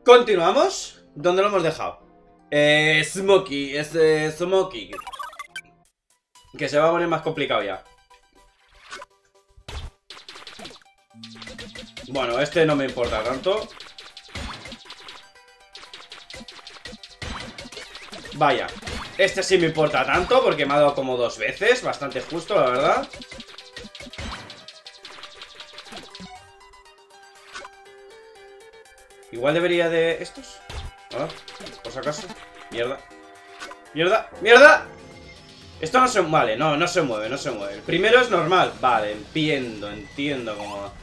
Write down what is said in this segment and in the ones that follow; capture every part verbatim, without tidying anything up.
Continuamos. ¿Dónde lo hemos dejado? Eh, Smokey, es eh, Smokey. Que se va a poner más complicado ya. Bueno, este no me importa tanto. Vaya, este sí me importa tanto porque me ha dado como dos veces. Bastante justo, la verdad. Igual debería de... ¿Estos? ¿Ah? Por si acaso. Mierda. Mierda, mierda. Esto no se... Vale, no, no se mueve, no se mueve. El primero es normal. Vale, entiendo, entiendo cómo va.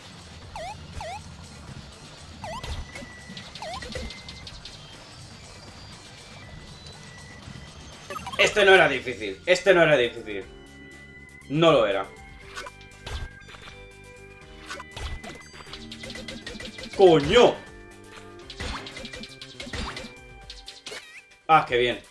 Este no era difícil. Este no era difícil. No lo era. ¡Coño! Ah, qué bien.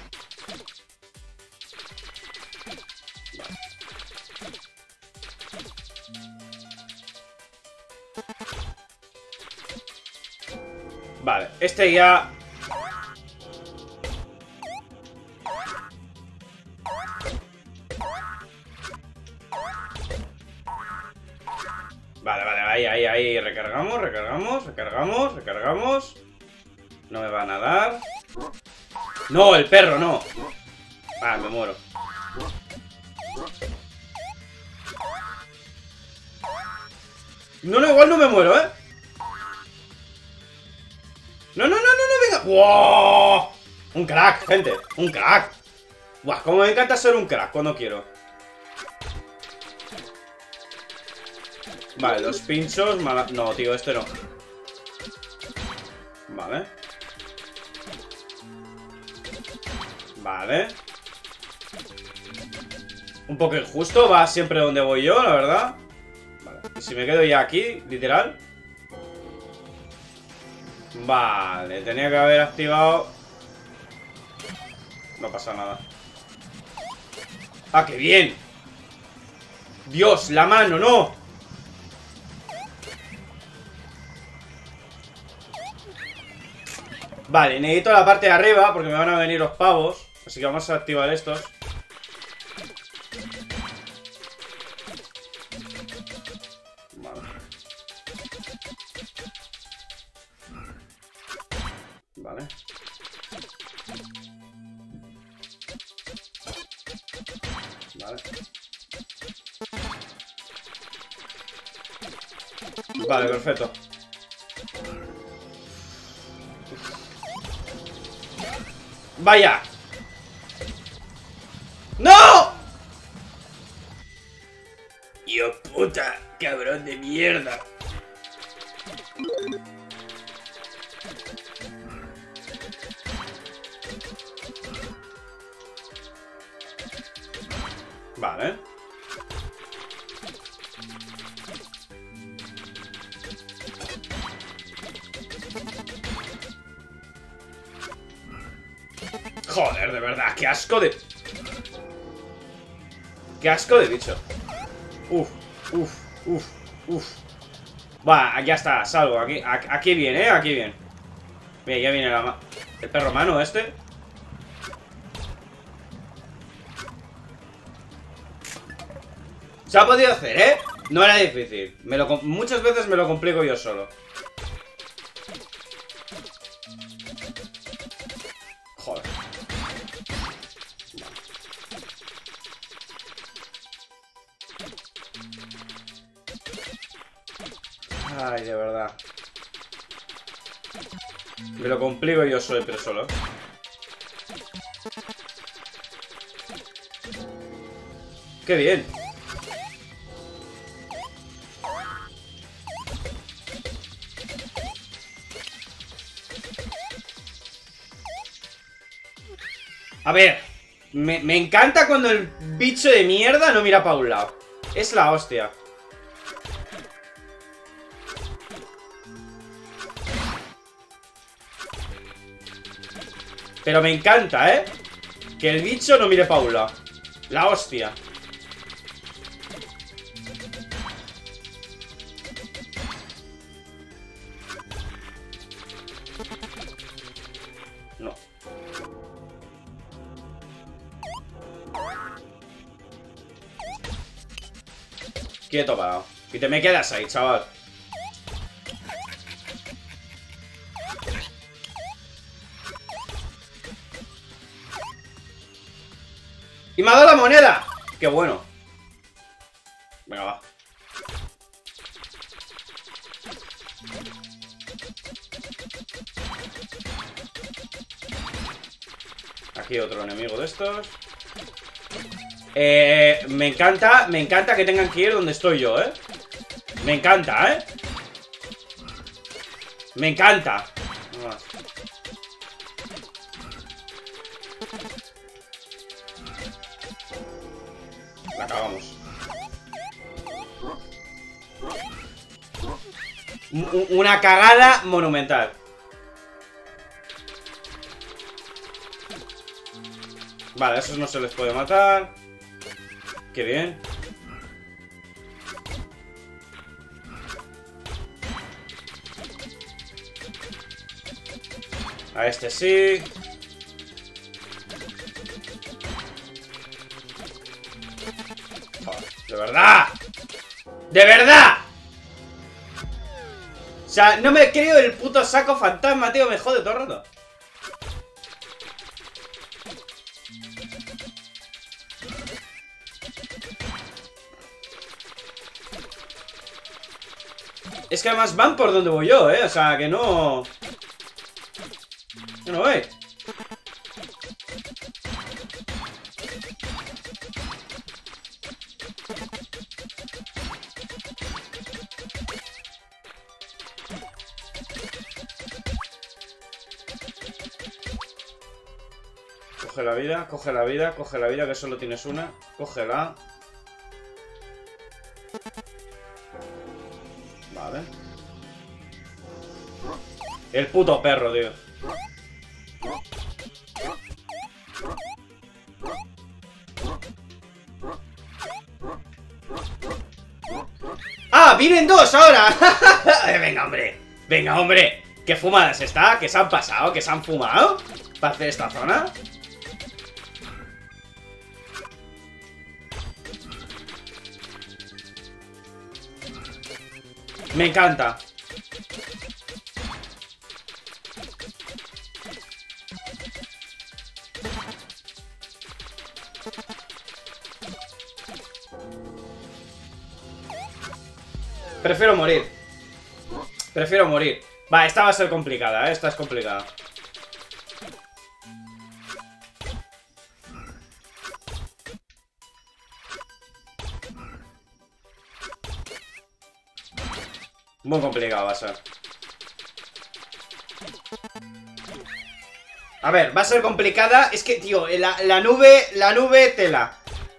Vale, este ya... Vale, vale, ahí, ahí, ahí, recargamos, recargamos, recargamos, recargamos. No me van a dar. No, el perro, no. Ah, me muero. No, no, igual no me muero, ¿eh? No, no, no, no, no, venga. ¡Wow! Un crack, gente, un crack. Buah, como me encanta ser un crack cuando quiero. Vale, dos pinchos, mala... No, tío, este no. Vale. Vale. Un poco injusto, va siempre donde voy yo, la verdad. Vale, y si me quedo ya aquí, literal. Vale, tenía que haber activado. No pasa nada. ¡Ah, qué bien! ¡Dios, la mano, no! Vale, necesito la parte de arriba porque me van a venir los pavos. Así que vamos a activar estos. Vale. Vale. Vale. Vale, perfecto. ¡Vaya! ¡No! ¡Hijo puta! ¡Cabrón de mierda! Vale. Joder, de verdad, qué asco de... Qué asco de bicho. Uf, uf, uf, uf. Va, ya está, salvo. Aquí, aquí viene, eh, aquí viene. Mira, ya viene la ma... el perro mano este. Se ha podido hacer, ¿eh? No era difícil. Me lo, muchas veces me lo complico yo solo. Joder. Ay, de verdad. Me lo complico yo solo, pero solo. ¡Qué bien! A ver, me, me encanta cuando el bicho de mierda no mira para un lado. Es la hostia. Pero me encanta, ¿eh? Que el bicho no mire para un lado. La hostia. No. Quieto, parado. Y te me quedas ahí, chaval. ¡Y me ha dado la moneda! ¡Qué bueno! Venga, va. Aquí otro enemigo de estos. Eh, me encanta, me encanta que tengan que ir donde estoy yo, ¿eh? Me encanta, ¿eh? Me encanta. La acabamos. Una cagada monumental. Vale, a esos no se les puede matar. Qué bien. A este sí. Joder, de verdad. ¡De verdad! O sea, no me creo el puto saco fantasma, tío. Me jode todo el rato. Es que además van por donde voy yo, ¿eh? O sea, que no... Que no voy. Coge la vida, coge la vida, coge la vida, que solo tienes una. Cógela. Vale. El puto perro, tío. ¡Ah! ¡Vienen dos ahora! Venga, hombre. Venga, hombre. ¿Qué fumadas está? ¿Qué se han pasado? ¿Qué se han fumado? ¿Para hacer esta zona? Me encanta. Prefiero morir. Prefiero morir. Va, esta va a ser complicada, ¿eh? Esta es complicada. Muy complicado va a ser. A ver, va a ser complicada. Es que, tío, la, la nube, la nube tela.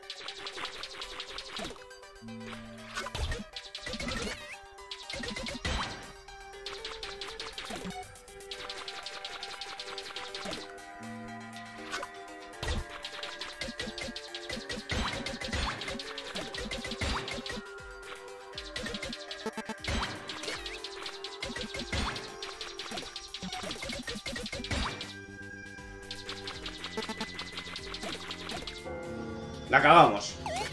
La acabamos.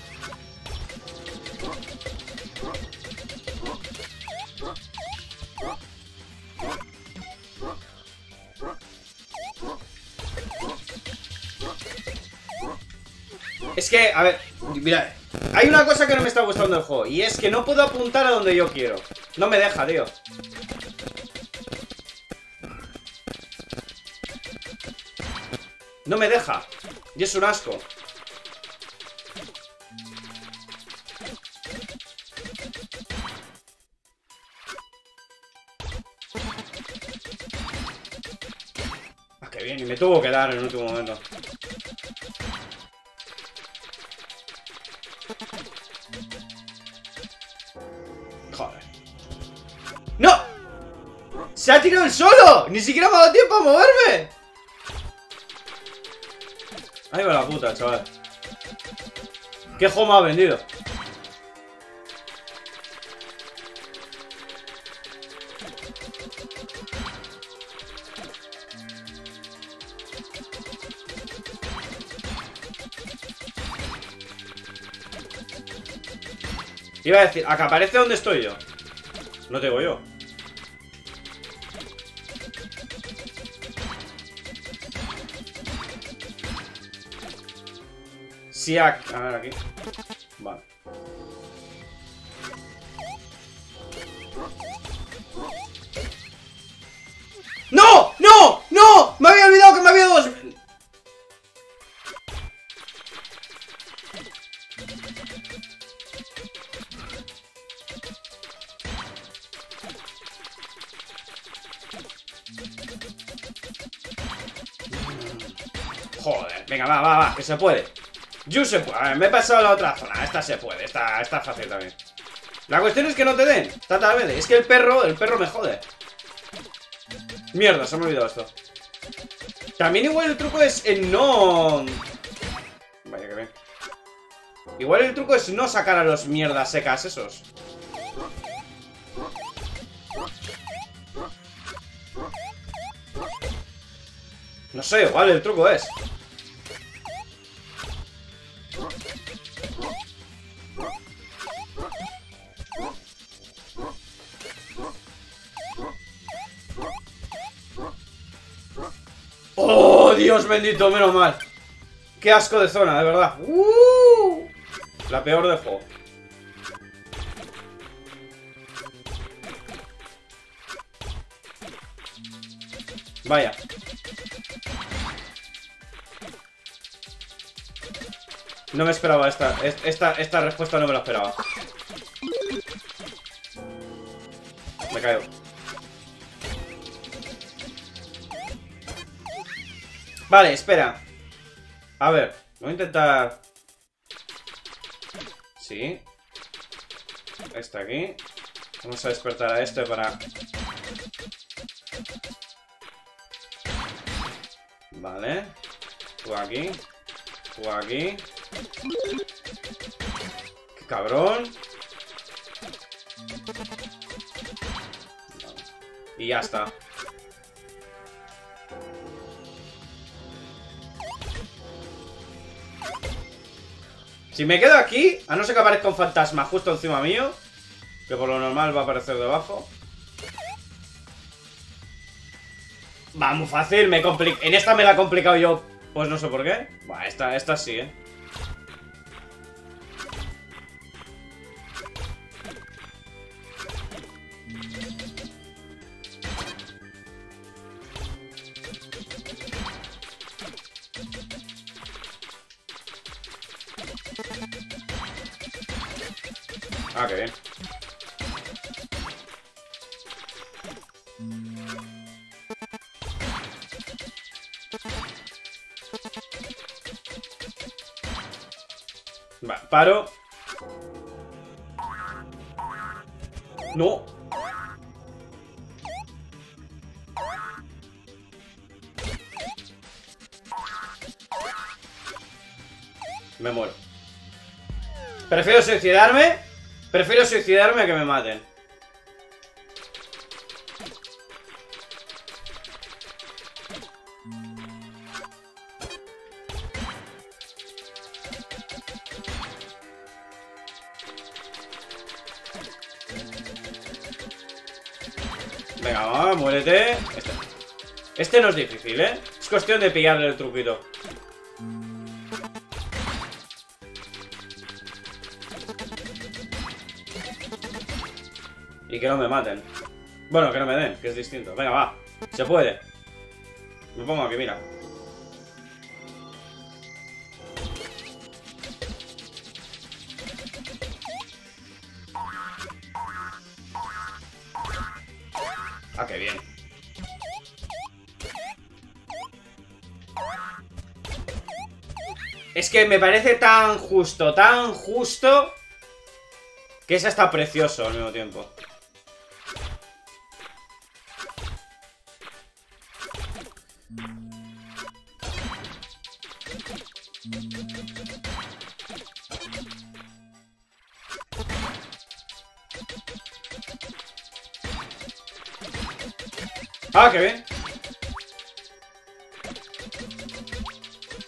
Es que, a ver, mira, hay una cosa que no me está gustando del juego, y es que no puedo apuntar a donde yo quiero. No me deja, tío. No me deja. Y es un asco. Ah, qué bien, y me tuvo que dar en el último momento. Joder. ¡No! ¡Se ha tirado el solo! ¡Ni siquiera me ha dado tiempo a moverme! Ahí va la puta, chaval. ¿Qué juego me ha vendido? Te iba a decir, acá aparece donde estoy yo. No te digo yo. Sí, a, a ver aquí. Vale. ¡No! ¡No! ¡No! Me había olvidado que me había dos. Joder, venga, va, va, va, que se puede. Yo se puede, a ver, me he pasado a la otra zona. Esta se puede, esta, esta fácil también. La cuestión es que no te den, tata vez. Es que el perro, el perro me jode. Mierda, se me ha olvidado esto. También igual el truco es en no... Vaya que bien. Igual el truco es no sacar a los mierdas secas esos. No sé, igual el truco es. ¡Oh, Dios bendito! Menos mal. ¡Qué asco de zona, de verdad! ¡Uh! La peor del juego. Vaya. No me esperaba esta, esta, esta respuesta no me la esperaba. Me caigo. Vale, espera. A ver, voy a intentar. Sí. Este aquí. Vamos a despertar a este para... Vale. Tú aquí. Tú aquí. ¡Qué cabrón! Y ya está. Si me quedo aquí, a no ser que aparezca un fantasma justo encima mío, que por lo normal va a aparecer debajo. Va, muy fácil, me compli- en esta me la he complicado yo, pues no sé por qué. Va, esta, esta sí, eh. Ah, qué bien. Va, paro. No. Me muero. Prefiero suicidarme. Prefiero suicidarme a que me maten. Venga, va, muérete. Este. Este no es difícil, ¿eh? Es cuestión de pillarle el truquito. Y que no me maten. Bueno, que no me den, que es distinto. Venga, va. Se puede. Me pongo aquí, mira. Ah, qué bien. Es que me parece tan justo, tan justo, que ese está precioso al mismo tiempo. Ah, qué bien.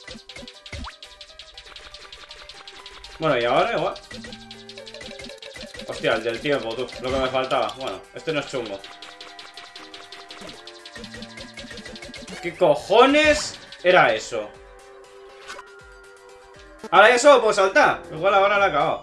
Bueno, y ahora igual. Hostia, el del tiempo, tú. Lo que me faltaba. Bueno, este no es chungo. ¿Qué cojones era eso? Ahora ya solo puedo saltar. Igual ahora la he acabado.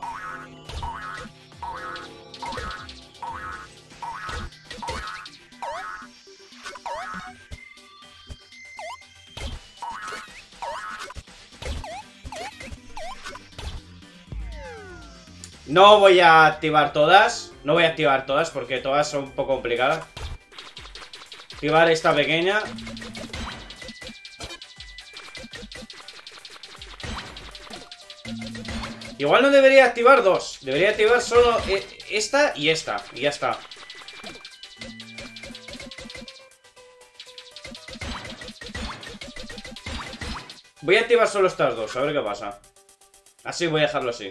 No voy a activar todas. No voy a activar todas porque todas son un poco complicadas. Activar esta pequeña. Igual no debería activar dos. Debería activar solo esta y esta. Y ya está. Voy a activar solo estas dos. A ver qué pasa. Así voy a dejarlo así.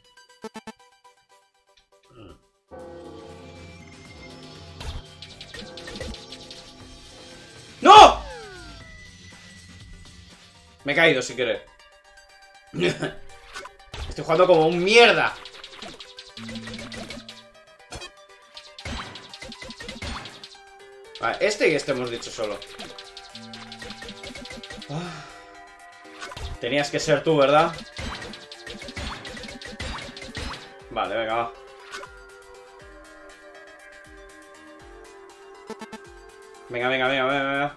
¡No! Me he caído sin querer. Estoy jugando como un mierda. Vale, este y este hemos dicho solo. Ah. Tenías que ser tú, ¿verdad? Vale, venga, va. Venga, venga, venga, venga, venga.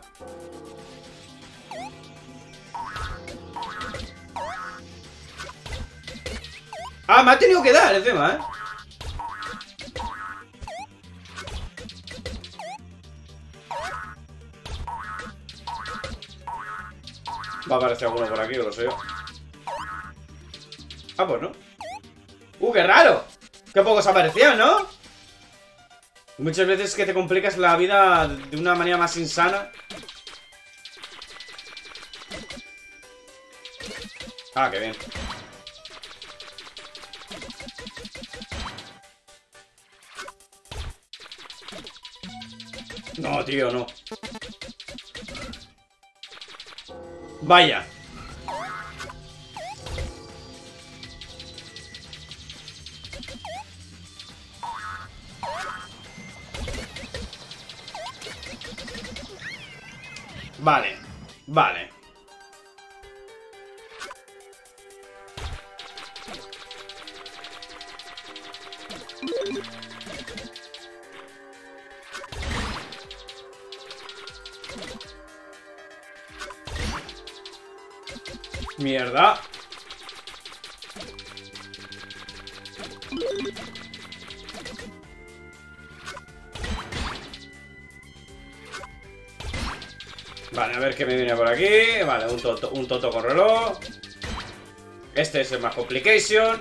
Ah, me ha tenido que dar encima, ¿eh? Va a aparecer alguno por aquí, o lo sé yo. Ah, pues no. ¡Uh, qué raro! ¡Qué pocos aparecían!, ¿no? Muchas veces que te complicas la vida de una manera más insana. Ah, qué bien. No, tío, no. Vaya. Vale, vale. Mierda. Vale, a ver qué me viene por aquí. Vale, un toto, un toto con reloj. Este es el más complication.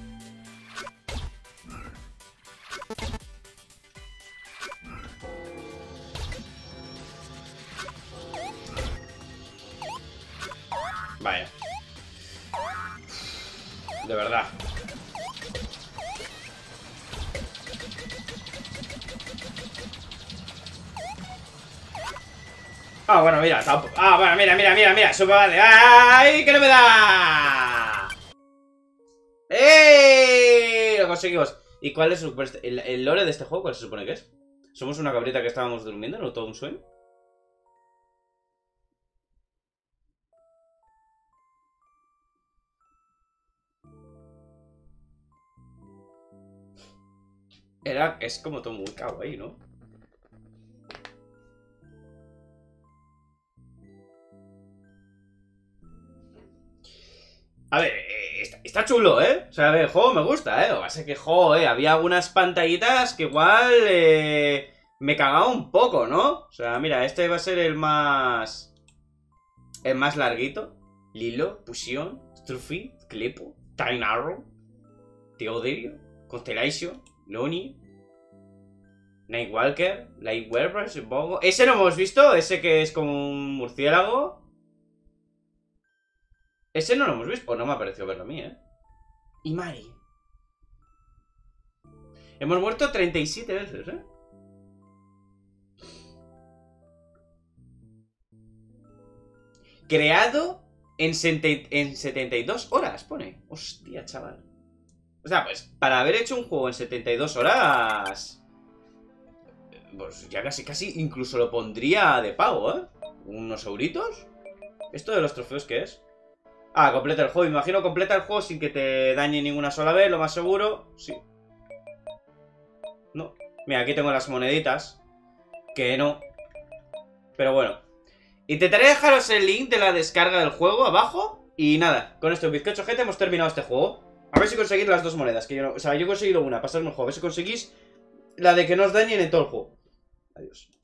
Vaya. De verdad. Ah, bueno, mira, tampoco. Ah, bueno, mira, mira, mira, mira, super vale. ¡Ay, que no me da! ¡Ey! Lo conseguimos. ¿Y cuál es el, el lore de este juego? ¿Cuál se supone que es? ¿Somos una cabrita que estábamos durmiendo? ¿No todo un sueño? Era, es como todo muy kawaii, ¿no? A ver, eh, está, está chulo, ¿eh? O sea, a ver, el juego me gusta, ¿eh? Lo que pasa es que, joder, había algunas pantallitas que igual eh, me cagaba un poco, ¿no? O sea, mira, este va a ser el más... El más larguito. Lilo, Fusión, Struffy, Clepo, Time Arrow, Theoderio, Constellation, Loni, Nightwalker, Lightweaver, supongo. Ese no hemos visto, ese que es como un murciélago. Ese no lo hemos visto. O no me ha parecido verlo a mí, ¿eh? Y Mari. Hemos muerto treinta y siete veces, ¿eh? Creado en, en setenta y dos horas, pone. Hostia, chaval. O sea, pues para haber hecho un juego en setenta y dos horas... Pues ya casi, casi incluso lo pondría de pago, ¿eh? ¿Unos euritos? ¿Esto de los trofeos qué es? Ah, completa el juego. Me imagino completa el juego sin que te dañe ninguna sola vez, lo más seguro. Sí. No. Mira, aquí tengo las moneditas. Que no. Pero bueno. Intentaré dejaros el link de la descarga del juego abajo. Y nada, con esto, bizcocho gente, hemos terminado este juego. A ver si conseguís las dos monedas. Que yo no, o sea, yo he conseguido una, pasarme el juego. A ver si conseguís la de que no os dañen en todo el juego. Adiós.